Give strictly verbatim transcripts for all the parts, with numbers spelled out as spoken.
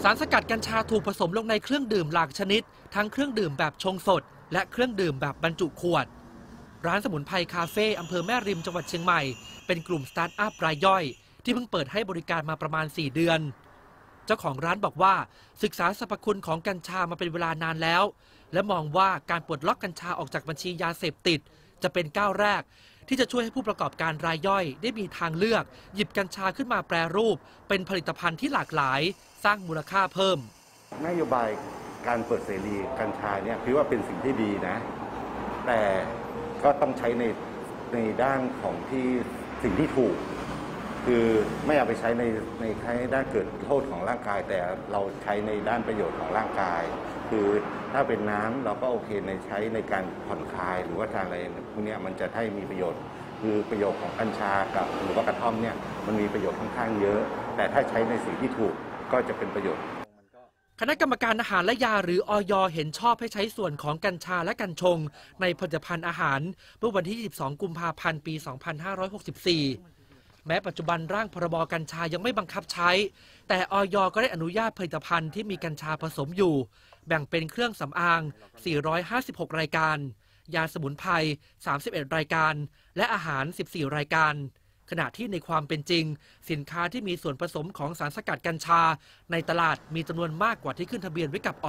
สารสกัดกัญชาถูกผสมลงในเครื่องดื่มหลากชนิดทั้งเครื่องดื่มแบบชงสดและเครื่องดื่มแบบบรรจุขวดร้านสมุนไพรคาเฟ่อำเภอแม่ริมจังหวัดเชียงใหม่เป็นกลุ่มสตาร์ทอัพรายย่อยที่เพิ่งเปิดให้บริการมาประมาณสี่เดือนเจ้าของร้านบอกว่าศึกษาสรรพคุณของกัญชามาเป็นเวลานานแล้วและมองว่าการปลดล็อกกัญชาออกจากบัญชียาเสพติดจะเป็นก้าวแรกที่จะช่วยให้ผู้ประกอบการรายย่อยได้มีทางเลือกหยิบกัญชาขึ้นมาแปรรูปเป็นผลิตภัณฑ์ที่หลากหลายสร้างมูลค่าเพิ่มนโยบายการเปิดเสรีกัญชาเนี่ยคิดว่าเป็นสิ่งที่ดีนะแต่ก็ต้องใช้ในในด้านของที่สิ่งที่ถูกคือไม่เอาไปใช้ในในด้านเกิดโทษของร่างกายแต่เราใช้ในด้านประโยชน์ของร่างกายคือถ้าเป็นน้ำเราก็โอเคในใช้ในการผ่อนคลายหรือว่าทางอะไรพวกนี้มันจะให้มีประโยชน์คือประโยชน์ของกัญชากับหรือว่ากระท่อมเนี่ยมันมีประโยชน์ค่อนข้างเยอะแต่ถ้าใช้ในสิ่งที่ถูกก็จะเป็นประโยชน์คณะกรรมการอาหารและยาหรืออย.เห็นชอบให้ใช้ส่วนของกัญชาและกัญชงในผลิตภัณฑ์อาหารเมื่อวันที่ยี่สิบสองกุมภาพันธ์ปีสองพันห้าร้อยหกสิบสี่แม้ปัจจุบันร่างพรบกัญชายังไม่บังคับใช้แต่อย.ก็ได้อนุญาตผลิตภัณฑ์ที่มีกัญชาผสมอยู่แบ่งเป็นเครื่องสำอางสี่ร้อยห้าสิบหกรายการยาสมุนไพรสามสิบเอ็ดรายการและอาหารสิบสี่รายการขณะที่ในความเป็นจริงสินค้าที่มีส่วนผสมของสารสกัดกัญชาในตลาดมีจำนวนมากกว่าที่ขึ้นทะเบียนไว้กับอย.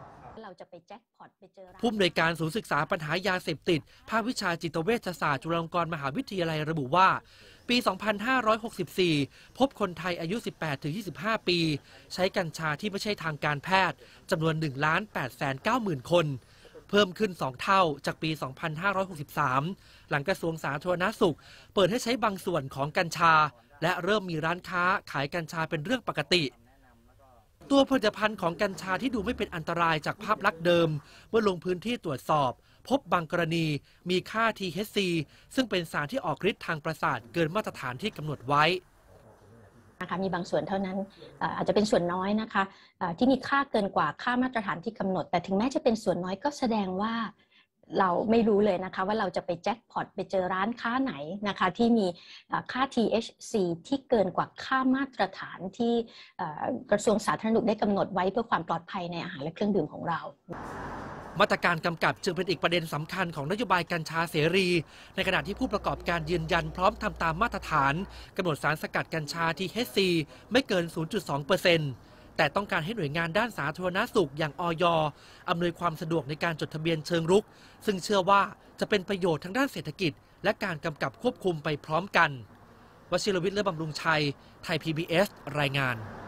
ผู้อำนวยการศูนย์ศึกษาปัญหายาเสพติดภาควิชาจิตเวชศาสตร์จุฬาลงกรณ์มหาวิทยาลัยระบุว่าปี สองพันห้าร้อยหกสิบสี่ พบคนไทยอายุ สิบแปดถึงยี่สิบห้า ปีใช้กัญชาที่ไม่ใช่ทางการแพทย์จำนวน หนึ่งล้านแปดแสนเก้าหมื่น คนเพิ่มขึ้นสองเท่าจากปี สองพันห้าร้อยหกสิบสาม หลังกระทรวงสาธารณสุขเปิดให้ใช้บางส่วนของกัญชาและเริ่มมีร้านค้าขายกัญชาเป็นเรื่องปกติตัวผลิตภัณฑ์ของกัญชาที่ดูไม่เป็นอันตรายจากภาพลักษณ์เดิมเมื่อลงพื้นที่ตรวจสอบพบบางกรณีมีค่า ที เอช ซี ซึ่งเป็นสารที่ออกฤทธิ์ทางประสาทเกินมาตรฐานที่กำหนดไว้นะคะมีบางส่วนเท่านั้นอาจจะเป็นส่วนน้อยนะคะที่มีค่าเกินกว่าค่ามาตรฐานที่กำหนดแต่ถึงแม้จะเป็นส่วนน้อยก็แสดงว่าเราไม่รู้เลยนะคะว่าเราจะไปแจ็คพอตไปเจอร้านค้าไหนนะคะที่มีค่า ที เอช ซี ที่เกินกว่าค่ามาตรฐานที่กระทรวงสาธารณสุขได้กำหนดไว้เพื่อความปลอดภัยในอาหารและเครื่องดื่มของเรามาตรการกำกับจึงเป็นอีกประเด็นสำคัญของนโยบายกัญชาเสรีในขณะที่ผู้ประกอบการยืนยันพร้อมทำตามมาตรฐานกำหนดสารสกัดกัญชา ที เอช ซี ไม่เกิน ศูนย์จุดสองเปอร์เซ็นต์ แต่ต้องการให้หน่วยงานด้านสาธารณสุขอย่างอย.อำนวยความสะดวกในการจดทะเบียนเชิงรุกซึ่งเชื่อว่าจะเป็นประโยชน์ทั้งด้านเศรษฐกิจและการกำกับควบคุมไปพร้อมกันวชิรวิทย์ เลิศบำรุงชัย ไทย พี บี เอส รายงาน